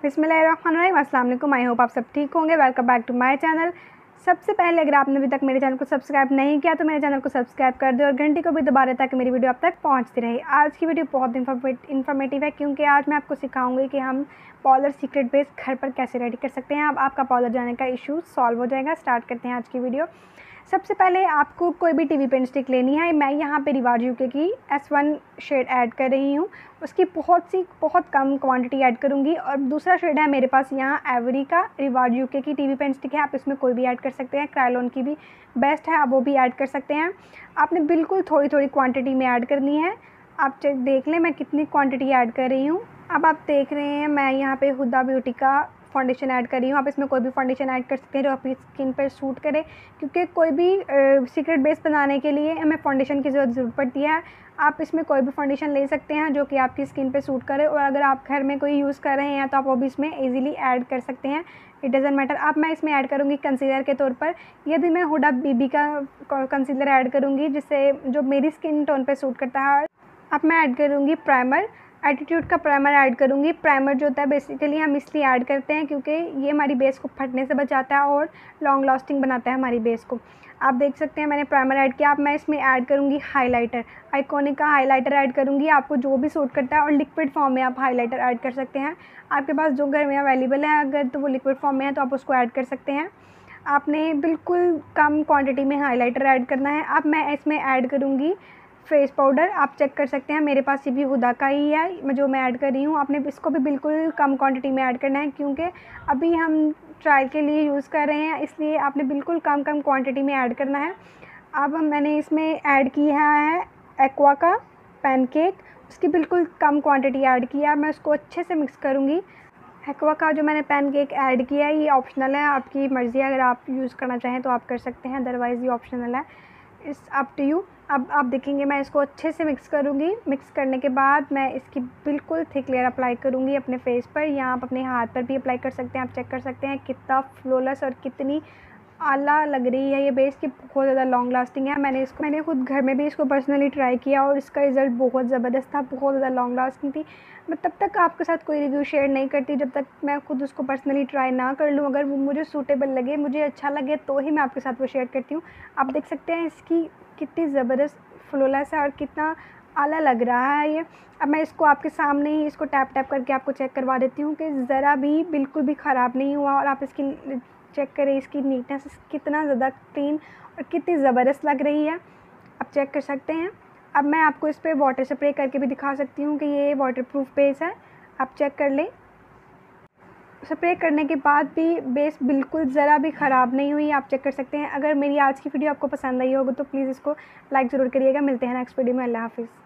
बिस्मिल्लाहिर्रहमानिर्रहीम। अस्सलाम वालेकुम। आई होप आप सब ठीक होंगे। Welcome back to my channel. सबसे पहले अगर आपने अभी तक मेरे चैनल को सब्सक्राइब नहीं किया तो मेरे चैनल को सब्सक्राइब कर दो और घंटी को भी दबा दें ताकि मेरी वीडियो आप तक पहुंचती रहे। आज की वीडियो बहुत इन्फॉर्मेटिव है क्योंकि आज मैं आपको सिखाऊंगी कि हम पॉलर सीक्रेट बेस घर पर कैसे रेडी कर सकते हैं। अब आपका पॉलर जाने का इशू सॉल्व हो जाएगा। स्टार्ट करते हैं आज की वीडियो। सबसे पहले आपको कोई भी टीवी पेन स्टिक लेनी है। मैं यहाँ पे रिवाज यूके की S1 शेड ऐड कर रही हूँ। उसकी बहुत कम क्वांटिटी ऐड करूँगी। और दूसरा शेड है मेरे पास यहाँ एवरी का रिवाज यूके की टीवी पेन स्टिक है। आप इसमें कोई भी ऐड कर सकते हैं। क्रायोन की भी बेस्ट है, आप वो भी ऐड कर सकते हैं। आपने बिल्कुल थोड़ी क्वान्टिटी में ऐड करनी है। आप देख लें मैं कितनी क्वान्टिटी ऐड कर रही हूँ। अब आप देख रहे हैं मैं यहाँ पे हुदा ब्यूटी का फाउंडेशन ऐड कर रही हूँ। आप इसमें कोई भी फाउंडेशन ऐड कर सकते हैं जो आपकी स्किन पर सूट करे, क्योंकि कोई भी सीक्रेट बेस बनाने के लिए हमें फाउंडेशन की ज़रूरत पड़ती है। आप इसमें कोई भी फाउंडेशन ले सकते हैं जो कि आपकी स्किन पे सूट करे, और अगर आप घर में कोई यूज़ कर रहे हैं तो आप वो भी इसमें ईजिली ऐड कर सकते हैं। It doesn't matter. अब मैं इसमें ऐड करूँगी कंसीलर के तौर पर। यदि मैं हुडा बीबी का कंसीलर ऐड करूँगी जिससे जो मेरी स्किन टोन पर सूट करता है। अब मैं ऐड करूँगी प्राइमर, एटीट्यूड का प्राइमर ऐड करूँगी। प्राइमर जो होता है बेसिकली हम इसलिए ऐड करते हैं क्योंकि ये हमारी बेस को फटने से बचाता है और लॉन्ग लास्टिंग बनाता है हमारी बेस को। आप देख सकते हैं मैंने प्राइमर ऐड किया। अब मैं इसमें ऐड करूँगी हाइलाइटर। आइकॉनिक का हाइलाइटर ऐड करूँगी। आपको जो भी सूट करता है, और लिक्विड फॉर्म में आप हाइलाइटर ऐड कर सकते हैं। आपके पास जो घर में अवेलेबल है, अगर तो वो लिक्विड फॉर्म में है तो आप उसको ऐड कर सकते हैं। आपने बिल्कुल कम क्वान्टिटी में हाइलाइटर ऐड करना है। अब मैं इसमें ऐड करूँगी फेस पाउडर। आप चेक कर सकते हैं मेरे पास ये भी हुदा का ही है जो मैं ऐड कर रही हूँ। आपने इसको भी बिल्कुल कम क्वांटिटी में ऐड करना है क्योंकि अभी हम ट्रायल के लिए यूज़ कर रहे हैं, इसलिए आपने बिल्कुल कम क्वांटिटी में ऐड करना है। अब मैंने इसमें ऐड किया है एक्वा का पैनकेक। उसकी बिल्कुल कम क्वांटिटी ऐड किया। मैं उसको अच्छे से मिक्स करूँगी। एक्वा का जो मैंने पैनकेक ऐड किया है ये ऑप्शनल है, आपकी मर्ज़ी है। अगर आप यूज़ करना चाहें तो आप कर सकते हैं, अदरवाइज़ ये ऑप्शनल है। It's up to you. अब आप देखेंगे मैं इसको अच्छे से मिक्स करूँगी। मिक्स करने के बाद मैं इसकी बिल्कुल थिक लेयर अप्लाई करूँगी अपने फेस पर, या आप अपने हाथ पर भी अप्लाई कर सकते हैं। आप चेक कर सकते हैं कितना फ्लॉलेस और कितनी आला लग रही है ये बेस की। बहुत ज़्यादा लॉन्ग लास्टिंग है। मैंने खुद घर में भी इसको पर्सनली ट्राई किया और इसका रिज़ल्ट बहुत ज़बरदस्त था, बहुत ज़्यादा लॉन्ग लास्टिंग थी। मैं तब तक आपके साथ कोई रिव्यू शेयर नहीं करती जब तक मैं खुद उसको पर्सनली ट्राई ना कर लूँ। अगर वो मुझे सूटेबल लगे, मुझे अच्छा लगे, तो ही मैं आपके साथ वो शेयर करती हूँ। आप देख सकते हैं इसकी कितनी ज़बरदस्त फ्लॉलेस है और कितना आला लग रहा है ये। अब मैं इसको आपके सामने ही इसको टैप करके आपको चेक करवा देती हूँ कि ज़रा भी बिल्कुल भी ख़राब नहीं हुआ। और आप इसकी चेक करें इसकी नीटनेस कितना ज़्यादा क्लीन और कितनी ज़बरदस्त लग रही है। आप चेक कर सकते हैं। अब मैं आपको इस पर वाटर स्प्रे करके भी दिखा सकती हूँ कि ये वाटरप्रूफ बेस है। आप चेक कर लें। स्प्रे करने के बाद भी बेस बिल्कुल ज़रा भी ख़राब नहीं हुई। आप चेक कर सकते हैं। अगर मेरी आज की वीडियो आपको पसंद आई होगी तो प्लीज़ इसको लाइक ज़रूर करिएगा। मिलते हैं नेक्स्ट वीडियो में। अल्लाह हाफ़िज़।